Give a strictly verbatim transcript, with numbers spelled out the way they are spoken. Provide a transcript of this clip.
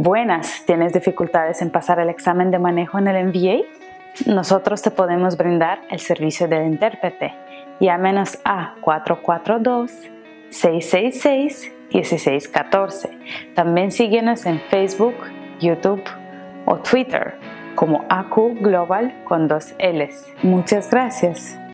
Buenas, ¿tienes dificultades en pasar el examen de manejo en el M V A? Nosotros te podemos brindar el servicio del intérprete. Llámenos a cuatro cuatro dos, seis seis seis, uno seis uno cuatro. También síguenos en Facebook, YouTube o Twitter como A Q Global con dos L's. Muchas gracias.